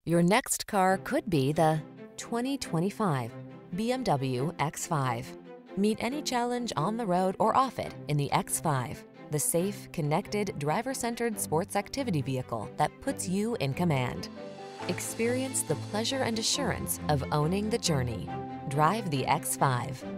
Your next car could be the 2025 BMW X5. Meet any challenge on the road or off it in the X5, the safe, connected, driver-centered sports activity vehicle that puts you in command. Experience the pleasure and assurance of owning the journey. Drive the X5.